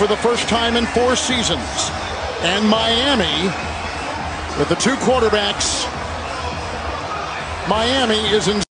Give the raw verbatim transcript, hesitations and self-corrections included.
for the first time in four seasons. And Miami, with the two quarterbacks, Miami is in